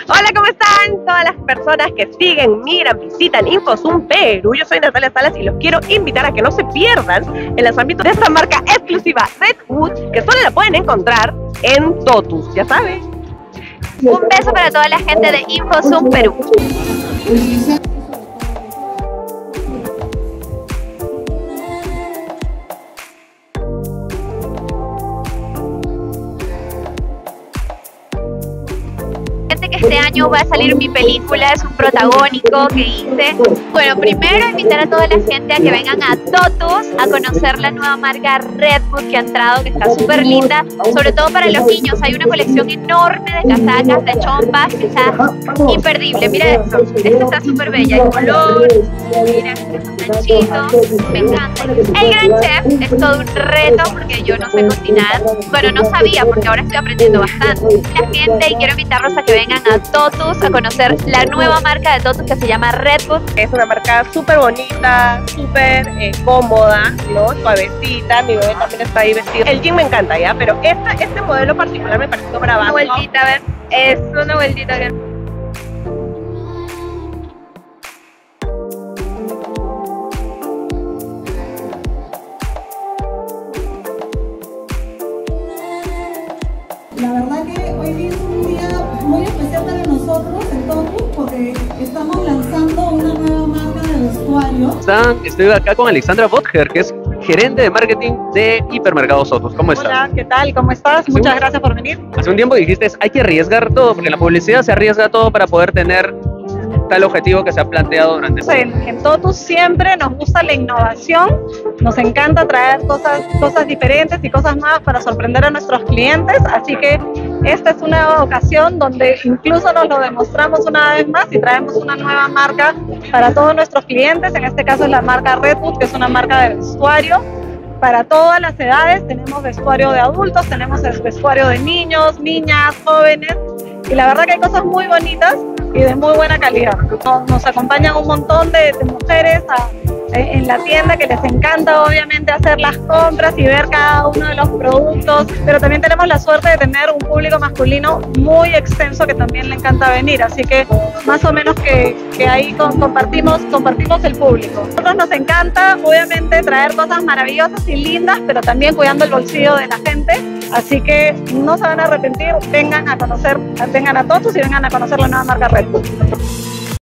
Hola, ¿cómo están? Todas las personas que siguen, miran, visitan InfoZoom Perú. Yo soy Natalia Salas y los quiero invitar a que no se pierdan el lanzamiento de esta marca exclusiva Redwood, que solo la pueden encontrar en Totus, ya saben. Un beso para toda la gente de InfoZoom Perú. Que este año va a salir mi película, es un protagónico que hice. Bueno, primero invitar a toda la gente a que vengan a Totus a conocer la nueva marca Redwood que ha entrado, que está súper linda, sobre todo para los niños. Hay una colección enorme de casacas, de chompas, que está imperdible. Mira esto, esta está súper bella, el color, mira, estos ganchitos, me encanta. El gran chef es todo un reto porque yo no sé cocinar. Bueno, no sabía porque ahora estoy aprendiendo bastante. La gente, y quiero invitarlos a que vengan a Totus a conocer la nueva marca de Totus que se llama Redwood. Es una marca súper bonita, súper cómoda, ¿no? Suavecita. Mi bebé también está ahí vestido. El jean me encanta, ¿ya? Pero este modelo particular me pareció bravazo. Una vueltita, a ver. Es una vueltita que... La verdad que hoy día es un día muy especial para nosotros en Totus porque estamos lanzando una nueva marca de vestuario. Estoy acá con Alexandra Botger, que es gerente de marketing de Hipermercados Totus. ¿Cómo estás? Hola, ¿qué tal? ¿Cómo estás? Muchas gracias por venir. Hace un tiempo dijiste, hay que arriesgar todo, porque en la publicidad se arriesga todo para poder tener tal objetivo que se ha planteado durante este año. En Totus siempre nos gusta la innovación, nos encanta traer cosas diferentes y cosas nuevas para sorprender a nuestros clientes, así que esta es una ocasión donde incluso nos lo demostramos una vez más y traemos una nueva marca para todos nuestros clientes. En este caso es la marca Redwood, que es una marca de vestuario para todas las edades. Tenemos vestuario de adultos, tenemos vestuario de niños, niñas, jóvenes, y la verdad que hay cosas muy bonitas y de muy buena calidad. Nos acompañan un montón de mujeres en la tienda, que les encanta obviamente hacer las compras y ver cada uno de los productos, pero también tenemos la suerte de tener un público masculino muy extenso que también le encanta venir, así que más o menos que ahí compartimos el público. A nosotros nos encanta obviamente traer cosas maravillosas y lindas, pero también cuidando el bolsillo de la gente, así que no se van a arrepentir. Vengan a Totus y vengan a conocer la nueva marca Redwood.